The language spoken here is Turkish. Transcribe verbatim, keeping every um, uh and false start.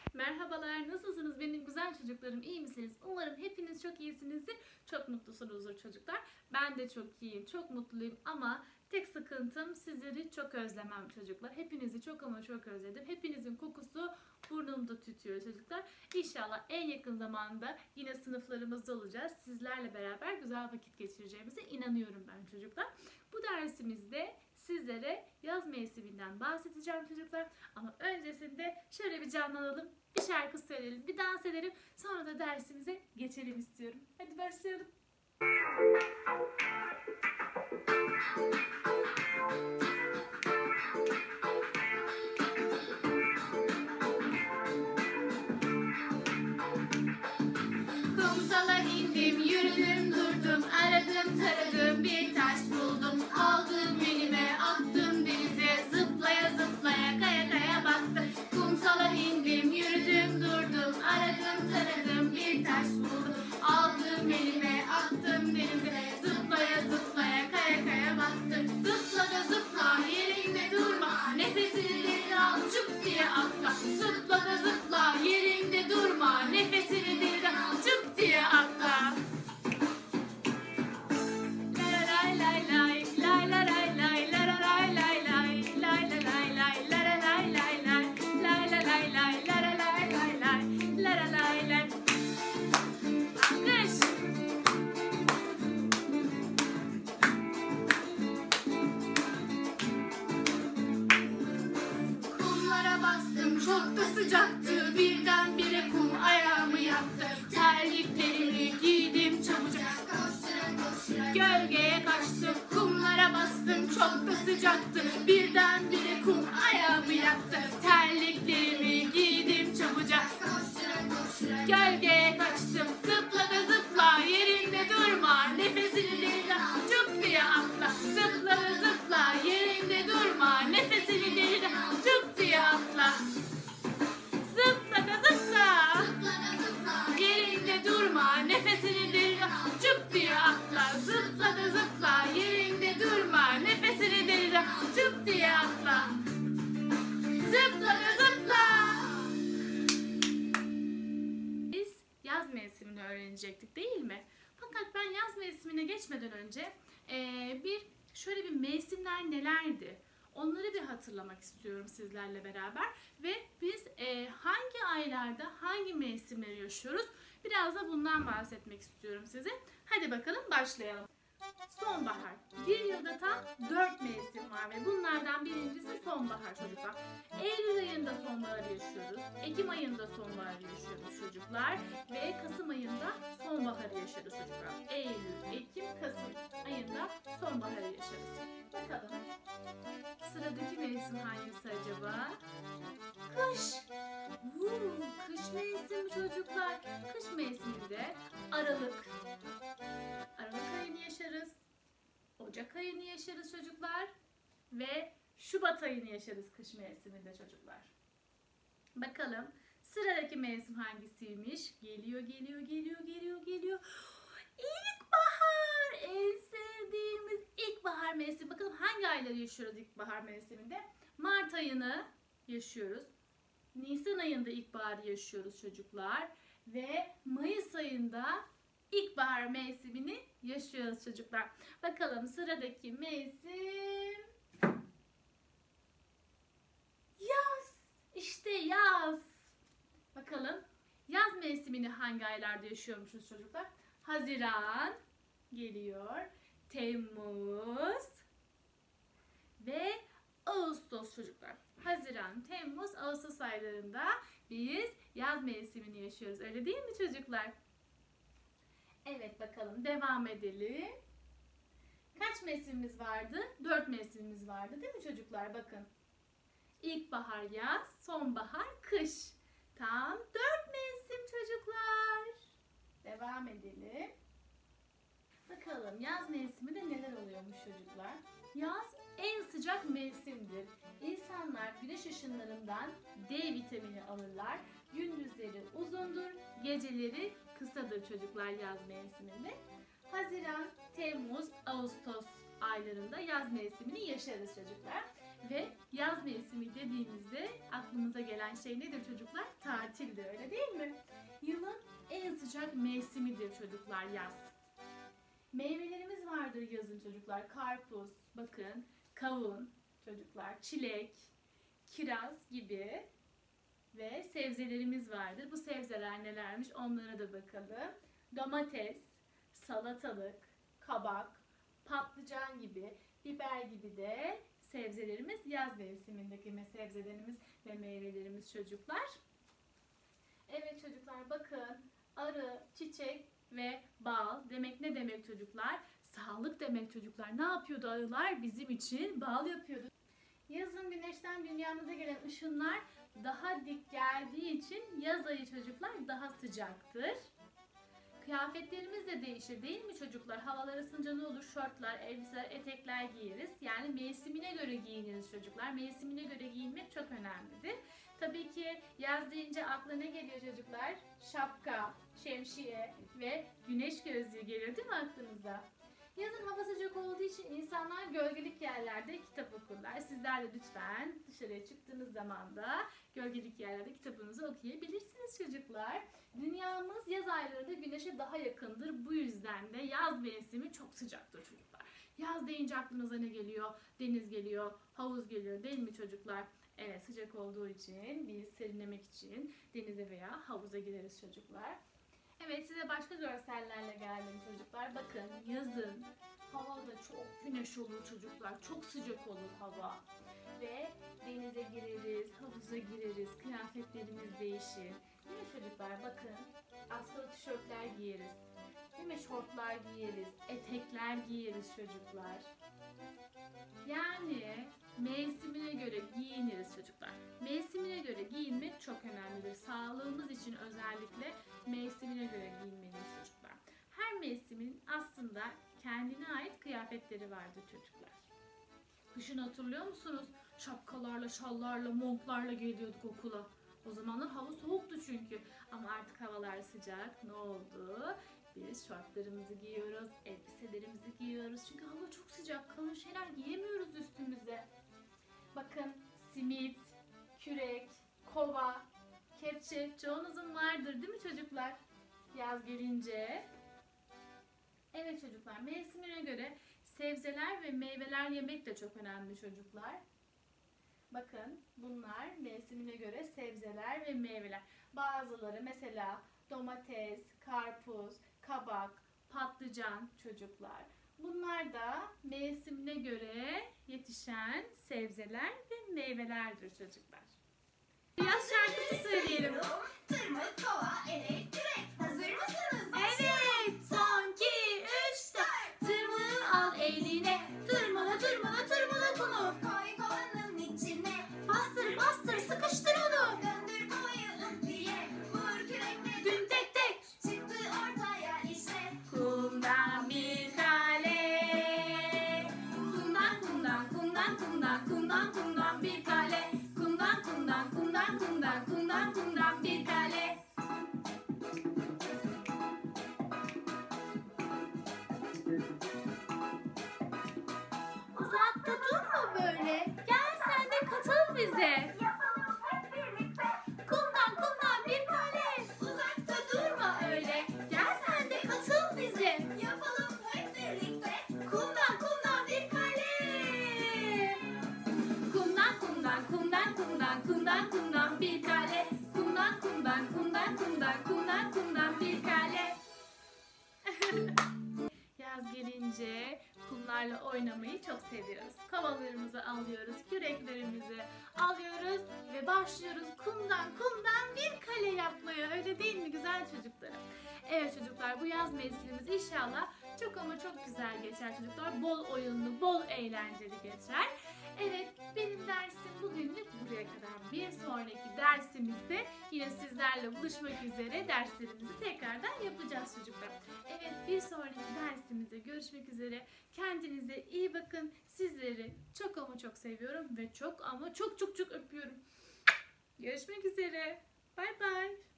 Merhabalar, nasılsınız benim güzel çocuklarım, iyi misiniz? Umarım hepiniz çok iyisinizdir, çok mutlusunuzdur çocuklar. Ben de çok iyiyim, çok mutluyum ama tek sıkıntım sizleri çok özlemem çocuklar. Hepinizi çok ama çok özledim. Hepinizin kokusu burnumda tütüyor çocuklar. İnşallah en yakın zamanda yine sınıflarımızda olacağız. Sizlerle beraber güzel vakit geçireceğimize inanıyorum ben çocuklar. Bu dersimizde sizlere yaz mevsiminden bahsedeceğim çocuklar. Ama öncesinde şöyle bir canlanalım, bir şarkı söyleyelim, bir dans edelim. Sonra da dersimize geçelim istiyorum. Hadi başlayalım. Kumsala indim, yürüdüm, durdum, aradım, taradım, bir taş buldum, aldım elime, attım denize, zıplaya zıplaya, kaya kaya baktım. Kumsala indim, yürüdüm, durdum, aradım, taradım, bir taş buldum, aldım elime, attım denize, zıplaya zıplaya, kaya kaya baktım. Zıpla da zıpla, yerinde durma, nefesini derin al, çup diye atla. Zıpla da zıpla, yerinde durma, nefesini derin al, çup diye atla. Çok da sıcaktı, birdenbire kum ayağımı yaktı. Terliklerimi giydim çabucak, koştura koştura gölgeye kaçtım. Kumlara bastım, çok da sıcaktı, birdenbire kum ayağımı yaktı. Terliklerimi giydim çabucak, koştura koştura gölgeye kaçtım. Zıpla da zıpla, yerinde durma, nefesini derin al, çup diye atla. Zıpla da zıpla, yerinde durma, nefesini derin al, çup diye atla. Zıpla da zıpla, yerinde durma, nefesini derin al, çup diye atla. Zıpla da zıpla, yerinde durma, nefesini derin al, çup diye atla. Zıpla da zıpla. Biz yaz mevsimini öğrenecektik değil mi? Fakat ben yaz mevsimine geçmeden önce ee, bir şöyle bir mevsimler nelerdi? Onları bir hatırlamak istiyorum sizlerle beraber ve biz e, hangi aylarda hangi mevsimleri yaşıyoruz? Biraz da bundan bahsetmek istiyorum size. Hadi bakalım başlayalım. Sonbahar. Bir yılda tam dört mevsim var ve bunlardan birincisi sonbahar çocuklar. Eylül ayında sonbaharı yaşıyoruz. Ekim ayında sonbaharı yaşıyoruz çocuklar. Ve Kasım ayında sonbaharı yaşarız çocuklar. Eylül, Ekim, Kasım ayında sonbaharı yaşarız. Bakalım. Sıradaki mevsim hangisi acaba? Kış. Uuu, kış mevsimi çocuklar. Kış mevsiminde Aralık. Aralık ayını yaşarız. Ocak ayını yaşarız çocuklar. Ve Şubat ayını yaşarız kış mevsiminde çocuklar. Bakalım sıradaki mevsim hangisiymiş? Geliyor, geliyor, geliyor, geliyor, geliyor. İlkbahar. En sevdiğimiz ilkbahar mevsimi. Bakalım hangi ayları yaşıyoruz ilkbahar mevsiminde? Mart ayını yaşıyoruz. Nisan ayında ilkbaharı yaşıyoruz çocuklar. Ve Mayıs ayında İlkbahar mevsimini yaşıyoruz çocuklar. Bakalım sıradaki mevsim yaz. İşte yaz. Bakalım yaz mevsimini hangi aylarda yaşıyormuşuz çocuklar? Haziran geliyor. Temmuz ve Ağustos çocuklar. Haziran, Temmuz, Ağustos aylarında biz yaz mevsimini yaşıyoruz. Öyle değil mi çocuklar? Evet bakalım devam edelim. Kaç mevsimimiz vardı? Dört mevsimimiz vardı değil mi çocuklar? Bakın. İlkbahar, yaz, sonbahar, kış. Tam dört mevsim çocuklar. Devam edelim. Bakalım yaz mevsiminde neler oluyormuş çocuklar? Yaz en sıcak mevsimdir. İnsanlar güneş ışınlarından D vitamini alırlar. Gündüzleri uzundur, geceleri kısadır çocuklar yaz mevsiminde. Haziran, Temmuz, Ağustos aylarında yaz mevsimini yaşarız çocuklar. Ve yaz mevsimi dediğimizde aklımıza gelen olan şey nedir çocuklar? Tatildir, öyle değil mi? Yılın en sıcak mevsimidir çocuklar yaz. Meyvelerimiz vardır yazın çocuklar. Karpuz, bakın, kavun çocuklar, çilek, kiraz gibi ve sebzelerimiz vardır. Bu sebzeler nelermiş onlara da bakalım. Domates, salatalık, kabak, patlıcan gibi, biber gibi de sebzelerimiz yaz mevsimindeki sebzelerimiz ve meyvelerimiz çocuklar. Evet çocuklar bakın, arı, çiçek ve bal demek ne demek çocuklar? Sağlık demek çocuklar. Ne yapıyordu arılar? Bizim için bal yapıyordu. Yazın güneşten dünyamıza gelen ışınlar daha dik geldiği için yaz ayı çocuklar daha sıcaktır. Kıyafetlerimiz de değişir değil mi çocuklar? Havalar ısınca ne olur? Şortlar, elbiseler, etekler giyeriz. Yani mevsimine göre giyiniriz çocuklar. Mevsimine göre giyinmek çok önemlidir. Tabii ki yaz deyince akla ne geliyor çocuklar? Şapka, şemsiye ve güneş gözlüğü geliyor değil mi aklınıza? Yazın hava sıcak olduğu için insanlar gölgelik yerlerde kitap okurlar. Sizler de lütfen dışarıya çıktığınız zaman da gölgelik yerlerde kitabınızı okuyabilirsiniz çocuklar. Dünyamız yaz aylarında güneşe daha yakındır. Bu yüzden de yaz mevsimi çok sıcaktır çocuklar. Yaz deyince aklınıza ne geliyor? Deniz geliyor, havuz geliyor değil mi çocuklar? Evet, sıcak olduğu için biz serinlemek için denize veya havuza gideriz çocuklar. Evet, size başka görsellerle geldim çocuklar. Bakın yazın havada çok güneş olur çocuklar. Çok sıcak olur hava. Ve denize gireriz, havuza gireriz, kıyafetlerimiz değişir. Değil mi çocuklar? Bakın askılı tişörtler giyeriz. Değil mi? Şortlar giyeriz, etekler giyeriz çocuklar. Yani mevsimine göre giyiniriz çocuklar. Mevsimine göre giyinmek çok önemlidir. Sağlığımız için özellikle mevsimine göre giyinmeliyiz çocuklar. Her mevsimin aslında kendine ait kıyafetleri vardır çocuklar. Kışın hatırlıyor musunuz? Şapkalarla, şallarla, montlarla geliyorduk okula. O zamanlar hava soğuktu çünkü. Ama artık havalar sıcak. Ne oldu? Biz şortlarımızı giyiyoruz, elbiselerimizi giyiyoruz. Çünkü hava çok sıcak. Kalın şeyler giyemiyoruz üstümüze. Bakın simit, kürek, kova, kepçe çoğunuzun vardır değil mi çocuklar? Yaz gelince. Evet çocuklar, mevsimine göre sebzeler ve meyveler yemek de çok önemli çocuklar. Bakın bunlar mevsimine göre sebzeler ve meyveler. Bazıları mesela domates, karpuz, kabak, patlıcan çocuklar. Bunlar da mevsimine göre yetişen sebzeler ve meyvelerdir çocuklar. Yaz şarkısı söyleyelim. Tırmık, kova, elek, kürek. Hazır mısınız? Evet. Son, iki, üç, dört. Tırmığı al eline. Tırmala, tırmala, tırmala konu. Koy kovanın içine. Bastır, bastır, sıkıştır onu. Döndür kovayı ıh diye. Vur kürekle. Dün tek tek. Çıktı ortaya işte. Kumdan bir kale. Kumdan, kumdan, kumdan, kumdan, kumdan, kumdan bir kale. Kumdan, kumdan, kumdan, kumdan, kumdan, kumdan bir kale. Uzakta durma böyle. Gel sen de katıl bize. Yapalım hep birlikte. Kumdan, kumdan bir kale. Uzakta durma öyle. Gel sen de katıl bize. Yapalım hep birlikte. Kumdan, kumdan bir kale. Kumdan, kumdan, kumdan, kumdan, kumdan, kumdan bir kale. Kumdan, kumdan, kumdan, kumdan, kumdan, kumdan bir kale. Yaz gelince kumlarla oynamayı çok seviyoruz. Kovalarımızı alıyoruz, küreklerimizi alıyoruz ve başlıyoruz kumdan kumdan bir kale yapmaya. Öyle değil mi güzel çocuklarım? Evet çocuklar, bu yaz mevsimimiz inşallah çok ama çok güzel geçer çocuklar. Bol oyunlu, bol eğlenceli geçer. Evet, benim dersim bugünlük buraya kadar. Bir sonraki dersimizde yine sizlerle buluşmak üzere derslerimizi tekrardan yapacağız çocuklar. Evet, bir sonraki dersimizde görüşmek üzere. Kendinize iyi bakın. Sizleri çok ama çok seviyorum ve çok ama çok çok çok öpüyorum. Görüşmek üzere. Bay bay.